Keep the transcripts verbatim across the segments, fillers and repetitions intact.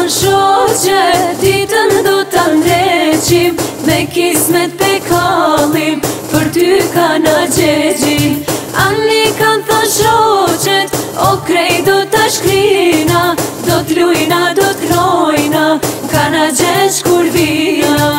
thonë shoqe, ditën do t'a ndreqim, me kismet pe kallim, për ty ka na gjegjim. Ani kanë thonë shoqet, o krej do t'a shkrina, do t'lujna, do t'knojna, ka na gjesh kur vina.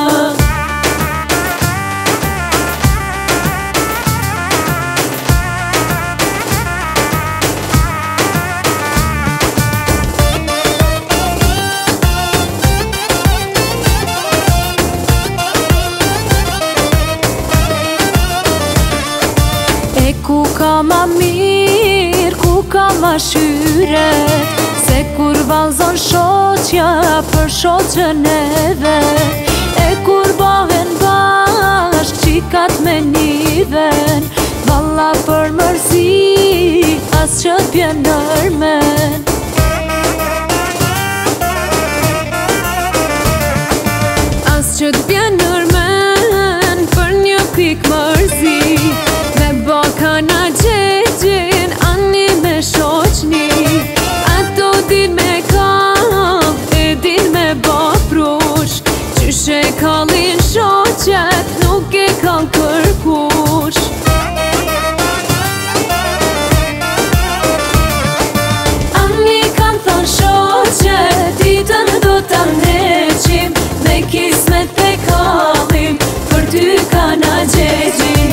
Ku ka ma mirë, ku ka ma shyre, se kur valzon shoqja për shoqën e vet, e kur bahen bashk qikat me niven, valla për mërzi as që t'bjen nërmen. As që t'bjen nërmen për një pik mërzi, ka na gjegjin ani me shoqni, ato din me kam, e din me baprush, qyshe kallin shoqet nuk e kall kërkush. Ani kam thon shoqe, ditën do t'a ndreqim, me kismet pe kallim, për ty ka na gjegjin.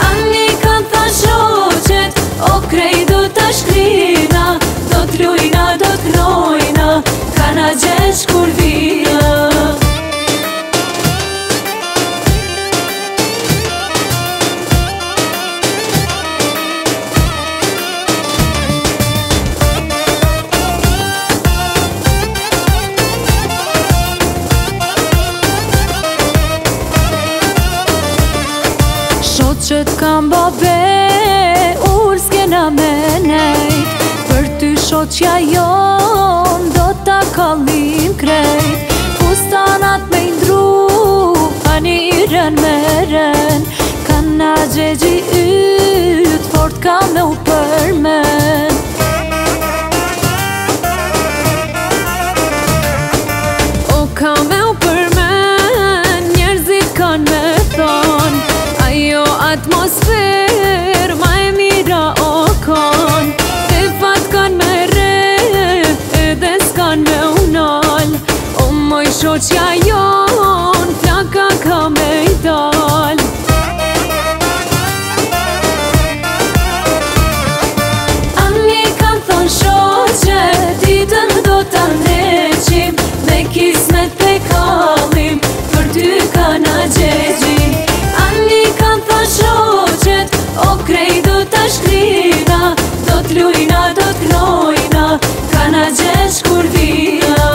Shoqet, o krej do t'a shkrina, do t'lujna, do t'knojna, ka na gjesh kur vina. Shoqet kam babe, ur s'kena me nejt, për ty shoqja jon do t'a kallim krejt. Fustanat me indru, ani ren me ren, ka na gjegji yt, fort ka me u përmen. O ka me u përmen, njerëzit kan me thon, ajo atmosfer ma e mira o kon, e fat kan me re, edhe s'kan me unal, o moj shoqja jon, flaka ka me i dal. Ani kam thon shoqe, ditën do t'a ndreqim, me kismet pe kallim, për ty ka na gjegjim. Ani kam thon shoqet, o krej do t'a shkrina, do t'lujna, do t'knojna, ka na gjesh kur vina.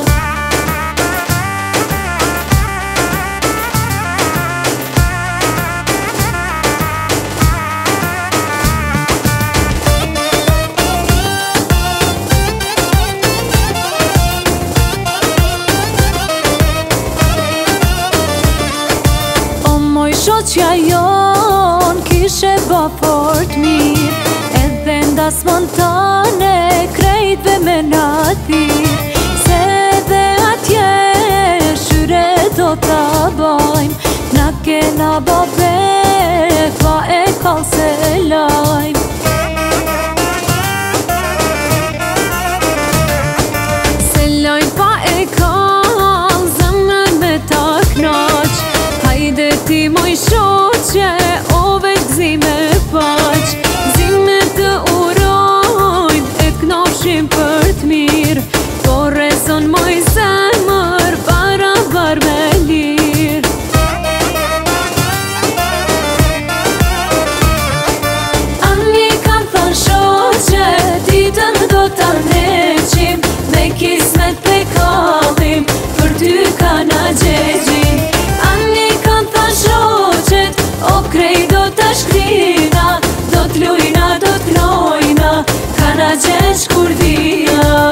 Shoqja jon kishe ba fort mirë, edhe nda spontane krejtve me nathir, se dhe atje shyre do t'a bajmë, na kena babe fa e kall se lajmë. Se lajmë pa e kall, zemrën me ta knaq, hajde ti moj shoqe, o veç gzi me paq, gzi me të urojnë, e t'knoshim për t'mirë, po rezon moj zemër, barabar me lirë. Ani kam thon shoqe, ditën do t'a ndreqim, me kismet pe kallim, për ty ka na gjegjim. Ani kam thon shoqet, o krej do t'a shkrina, do t'lujna, do t'knojna, ka na gjesh kur vina.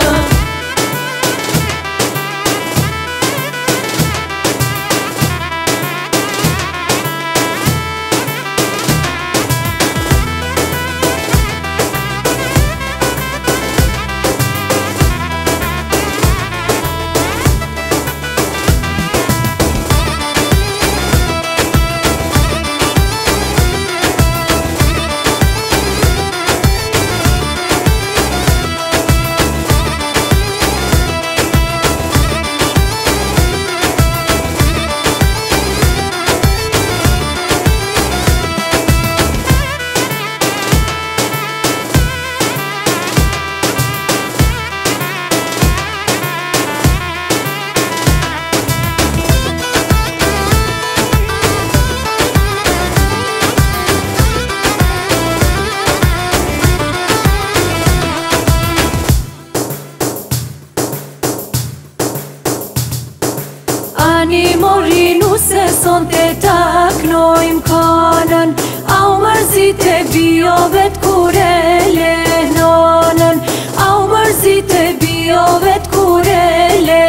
bijovet kur e le nanën, au mërzit e bijovet kur e le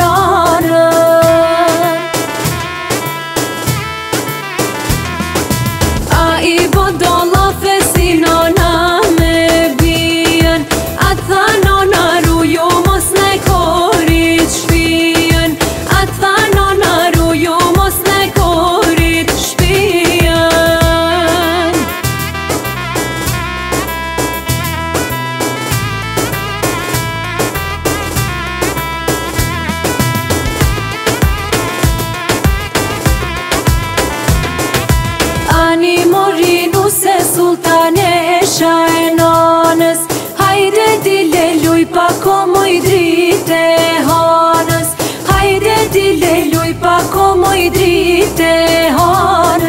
nanën. A i bodolla fesi nana me bijen, a tha nana ruju mos ne korit shpijen, a tha nana ruju mos ne korit shpijen. Ani morinu se sultanesha e nanës, hajde dile luj pa komuj drite hanës, hajde dile luj pa komuj drite hanës.